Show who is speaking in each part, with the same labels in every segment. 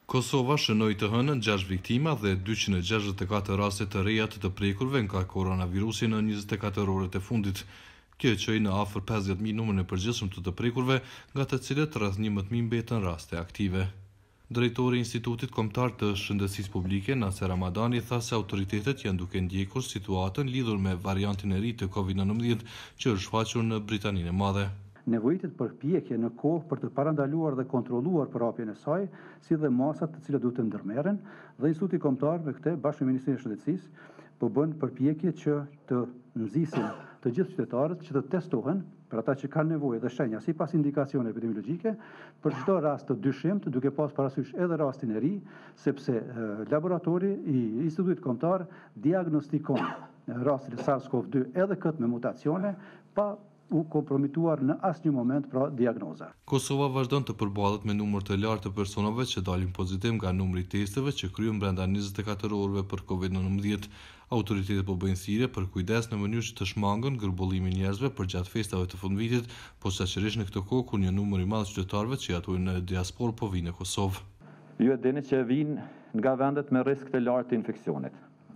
Speaker 1: Kosova shënoi të hënën 6 viktima dhe 264 raste të reja të prekurve nga koronavirusi në 24 orët e fundit. Kjo çoi në afër 50.000 numrin e përgjithshëm të prekurve, nga të cilët rreth 11.000 mbeten raste aktive. Drejtori i Institutit Kombëtar të Shëndetësisë Publike, Naser Ramadani, tha se autoritetet janë duke ndjekur situatën lidhur me variantin e ri të COVID-19 që është shfaqur në Britaninë e Madhe.
Speaker 2: Nevojitet përpjekje në kohë për të parandaluar dhe kontrolluar përhapjen e saj, si dhe masat të cilat duhet të ndërmerren, dhe Instituti Kombëtar me këtë bashkë me Ministrinë e Shëndetësisë po bën përpjekje që të nxisin të gjithë qytetarët që të testohen për ata që kanë nevojë dhe shenja sipas indikacione epidemiologjike për çdo rast të dyshimt, duke pas parasysh edhe rastin e ri, sepse laboratori i Institutit Kombëtar diagnostikon rastin e SARS-CoV-2 edhe këtë me mutacione pa u kompromituar në asnjë moment pra diagnoza.
Speaker 1: Kosova vazhdon të përballet me numër të lartë të personave që dalin pozitiv nga numri i testeve që kryhen brenda 24 orëve për COVID-19. Autoritetet po bëjnë thirrje për kujdes në mënyrë që të shmangën gërbullimin e njerëzve përgjatë festave të fundvitit, posaçërisht në këtë kohë kur një numër i madh qytetarëve që jetojnë në diasporë po vinë në Kosovë.
Speaker 3: Ju e dini që vinë nga vendet me risk të lartë të infeksionit.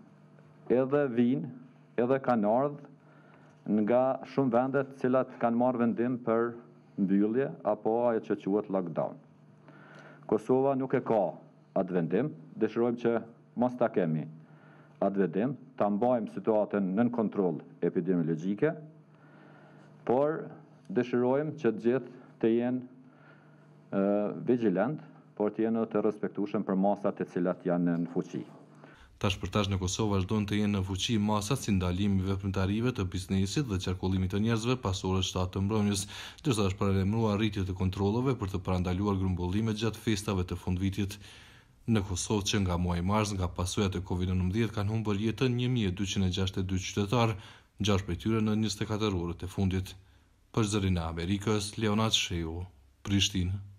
Speaker 3: Edhe kanë ardhur nga shumë vendet cilat kanë marrë vendim për mbyllje apo ajo që quhet lockdown. Kosova nuk e ka atë vendim, dëshirojmë që mos ta kemi atë vendim, ta mbajmë situatën nën kontroll epidemiologjike, por dëshirojmë që të gjithë të jenë vigjilent, por të jenë të respektueshëm për masat e cilat janë në fuqi.
Speaker 1: Tash për tash në Kosovë vazhdojnë të jenë në fuqi masat si ndalimi i veprimtarive të biznesit dhe qarkullimit të njerëzve pas orës 7 të mbrëmjes, ndërsa është paralajmëruar rritje të kontrolleve për të parandaluar grumbullimet gjatë festave të fundvitit. Në Kosovë që nga muaji mars nga pasojat e COVID-19 kanë humbur jetën 1262 qytetarë, 6 prej tyre në 24 orët e fundit. Për Zërin e Amerikës, Leonard Sheu, Prishtinë.